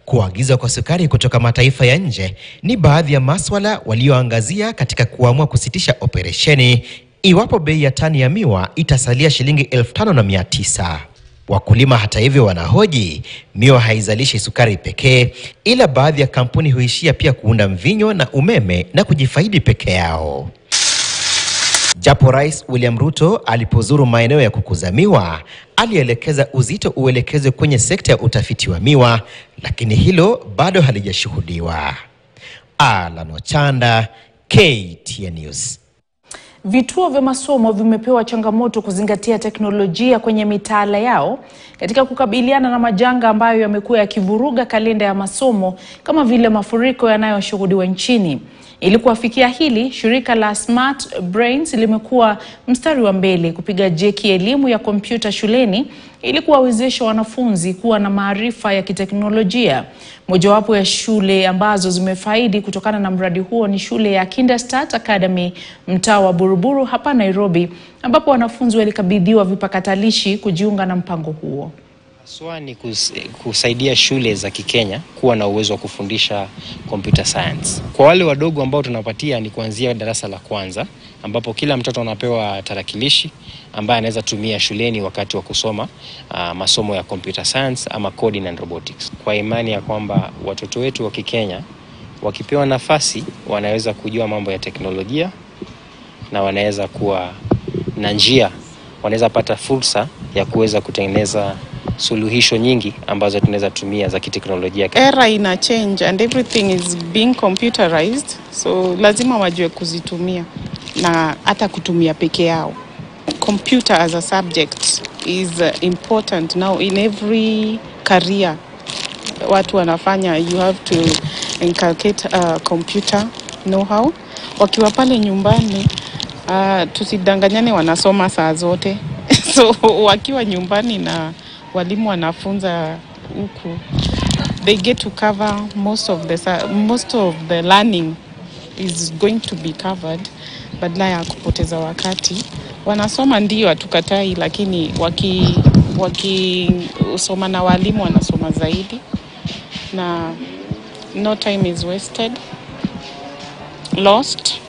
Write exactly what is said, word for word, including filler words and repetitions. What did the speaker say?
Kuagiza kwa sukari kutoka mataifa ya nje ni baadhi ya maswala walioangazia katika kuamua kusitisha operesheni iwapo bei ya tani ya miwa itasalia shilingi elfu tano na mia tisa. Wakulima hata hivyo wanahoji, miwa haizalishi sukari pekee, ila baadhi ya kampuni huishia pia kuunda mvinyo na umeme na kujifaidi peke yao. Japo Rais William Ruto alipozuru maeneo ya kukuza miwa, alielekeza uzito uelekezwe kwenye sekta ya utafiti wa miwa, lakini hilo bado halijashuhudiwa. Alan Ochanda, K T N News. Vituo vya masomo vimepewa changamoto kuzingatia teknolojia kwenye mitaala yao katika kukabiliana na majanga ambayo yamekuwa yakivuruga kalenda ya masomo kama vile mafuriko yanayoshuhudiwa nchini. Ili kuafikia hili, shirika la Smart Brains limekuwa mstari wa mbele kupiga jeki elimu ya kompyuta shuleni ili kuwawezesha wanafunzi kuwa na maarifa ya kiteknolojia. Mojawapo ya shule ambazo zimefaidi kutokana na mradi huo ni shule ya Kinderstart Academy mtaa wa Buruburu hapa Nairobi, ambapo wanafunzi walikabidhiwa vipakatalishi kujiunga na mpango huo. Haswa ni kus, kusaidia shule za Kikenya kuwa na uwezo wa kufundisha computer science. Kwa wale wadogo ambao tunapatia ni kuanzia darasa la kwanza, ambapo kila mtoto anapewa tarakilishi ambaye anaweza tumia shuleni wakati wa kusoma uh, masomo ya computer science ama coding and robotics. Kwa imani ya kwamba watoto wetu wa Kikenya wakipewa nafasi wanaweza kujua mambo ya teknolojia na wanaweza kuwa na njia, wanaweza pata fursa ya kuweza kutengeneza suluhisho nyingi ambazo tunaweza tumia za kiteknolojia. Era ina change and everything is being computerized, so lazima wajue kuzitumia na hata kutumia peke yao. Computer as a subject is important now in every career. Watu wanafanya, you have to inculcate uh, computer know-how. Wakiwa pale nyumbani, uh, tusidanganyane wanasoma saa zote. So wakiwa nyumbani na walimu wanafunza huku, they get to cover most of the most of the learning is going to be covered, badala ya kupoteza wakati. Wanasoma ndio hatukatai, lakini waki waki usoma na walimu wanasoma zaidi na no time is wasted lost.